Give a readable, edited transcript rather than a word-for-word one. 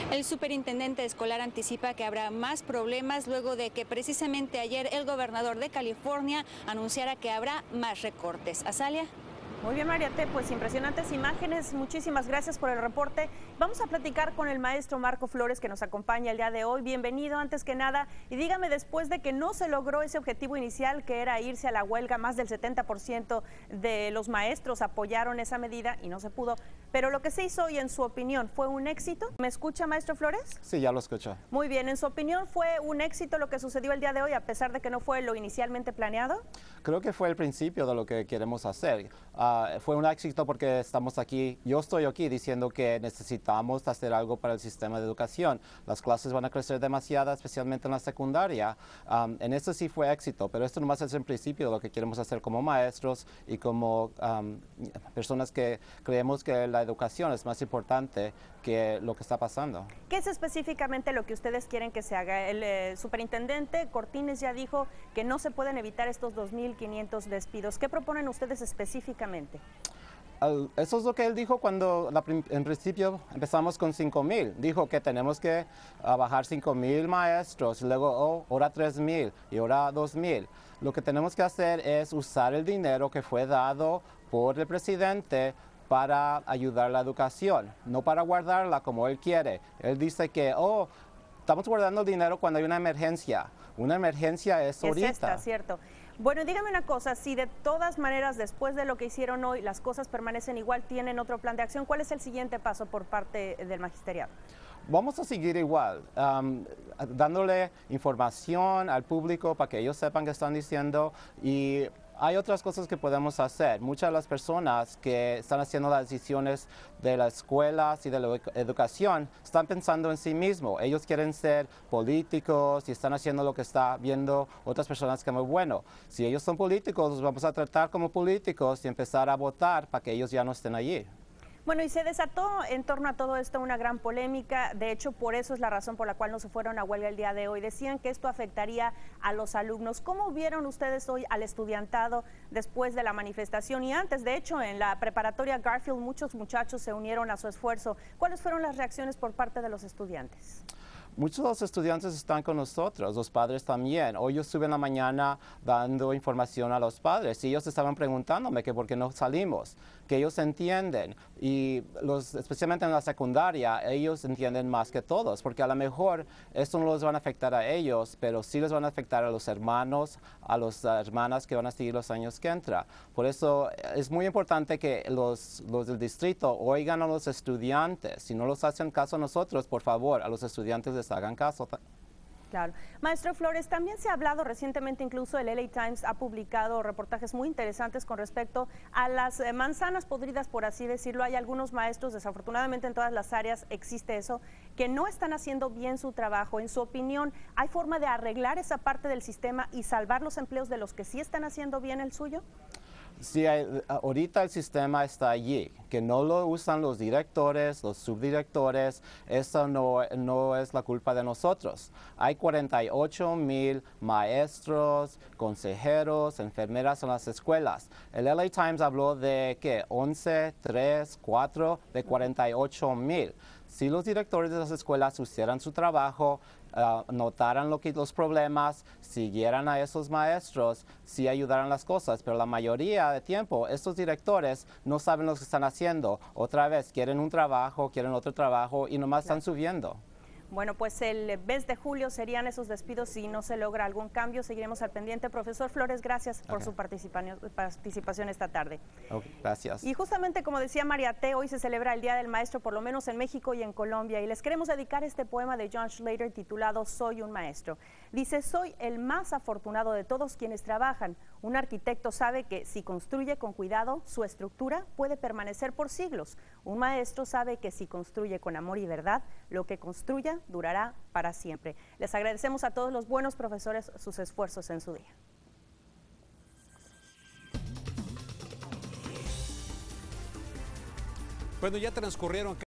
El superintendente escolar anticipa que habrá más problemas luego de que precisamente ayer el gobernador de California anunciara que habrá más recortes. Azalia. Muy bien, Mariate, pues impresionantes imágenes. Muchísimas gracias por el reporte. Vamos a platicar con el maestro Marco Flores, que nos acompaña el día de hoy. Bienvenido antes que nada. Y dígame, después de que no se logró ese objetivo inicial, que era irse a la huelga, más del 70% de los maestros apoyaron esa medida y no se pudo. Pero lo que se hizo hoy, en su opinión, ¿fue un éxito? ¿Me escucha, maestro Flores? Sí, ya lo escucho. Muy bien, en su opinión, ¿fue un éxito lo que sucedió el día de hoy, a pesar de que no fue lo inicialmente planeado? Creo que fue el principio de lo que queremos hacer. Fue un éxito porque estamos aquí, yo estoy aquí diciendo que necesitamos hacer algo para el sistema de educación. Las clases van a crecer demasiado, especialmente en la secundaria. En eso sí fue éxito, pero esto nomás es el principio de lo que queremos hacer como maestros y como personas que creemos que la educación es más importante que lo que está pasando. ¿Qué es específicamente lo que ustedes quieren que se haga? El superintendente Cortines ya dijo que no se pueden evitar estos 2.500 despidos. ¿Qué proponen ustedes específicamente? Eso es lo que él dijo cuando en principio empezamos con 5,000. Dijo que tenemos que bajar 5,000 maestros, y luego ahora 3,000 y ahora 2,000. Lo que tenemos que hacer es usar el dinero que fue dado por el presidente para ayudar a la educación, no para guardarla como él quiere. Él dice que, estamos guardando el dinero cuando hay una emergencia. Una emergencia es ahorita. Es esta, cierto. Bueno, dígame una cosa, si de todas maneras, después de lo que hicieron hoy, las cosas permanecen igual, ¿tienen otro plan de acción? ¿Cuál es el siguiente paso por parte del magisteriado? Vamos a seguir igual, dándole información al público para que ellos sepan qué están diciendo, y hay otras cosas que podemos hacer. Muchas de las personas que están haciendo las decisiones de las escuelas y de la educación están pensando en sí mismos. Ellos quieren ser políticos y están haciendo lo que está viendo otras personas como bueno. Si ellos son políticos, los vamos a tratar como políticos y empezar a votar para que ellos ya no estén allí. Bueno, y se desató en torno a todo esto una gran polémica. De hecho, por eso es la razón por la cual no se fueron a huelga el día de hoy. Decían que esto afectaría a los alumnos. ¿Cómo vieron ustedes hoy al estudiantado después de la manifestación y antes? De hecho, en la preparatoria Garfield muchos muchachos se unieron a su esfuerzo. ¿Cuáles fueron las reacciones por parte de los estudiantes? Muchos de los estudiantes están con nosotros, los padres también. Hoy yo estuve en la mañana dando información a los padres y ellos estaban preguntándome que por qué no salimos, que ellos entienden, y especialmente en la secundaria, ellos entienden más que todos, porque a lo mejor esto no los van a afectar a ellos, pero sí les van a afectar a los hermanos, a las hermanas que van a seguir los años que entran. Por eso es muy importante que los del distrito oigan a los estudiantes. Si no los hacen caso a nosotros, por favor, a los estudiantes les hagan caso. Claro. Maestro Flores, también se ha hablado recientemente, incluso el LA Times ha publicado reportajes muy interesantes con respecto a las manzanas podridas, por así decirlo. Hay algunos maestros, desafortunadamente en todas las áreas existe eso, que no están haciendo bien su trabajo. En su opinión, ¿hay forma de arreglar esa parte del sistema y salvar los empleos de los que sí están haciendo bien el suyo? Sí, ahorita el sistema está allí, que no lo usan los directores, los subdirectores. Eso no es la culpa de nosotros. Hay 48,000 maestros, consejeros, enfermeras en las escuelas. El LA Times habló de que 11, 3, 4 de 48,000. Si los directores de las escuelas hicieran su trabajo, notaran los problemas, siguieran a esos maestros, sí ayudaran las cosas, pero la mayoría de tiempo estos directores no saben lo que están haciendo. Otra vez, quieren un trabajo, quieren otro trabajo y nomás están subiendo. Bueno, pues el mes de julio serían esos despidos si no se logra algún cambio. Seguiremos al pendiente. Profesor Flores, gracias por su participación esta tarde. Gracias. Y justamente como decía Mariate, hoy se celebra el Día del Maestro, por lo menos en México y en Colombia. Y les queremos dedicar este poema de John Schlatter titulado Soy un maestro. Dice: soy el más afortunado de todos quienes trabajan. Un arquitecto sabe que si construye con cuidado, su estructura puede permanecer por siglos. Un maestro sabe que si construye con amor y verdad, lo que construya durará para siempre. Les agradecemos a todos los buenos profesores sus esfuerzos en su día. Bueno, ya transcurrieron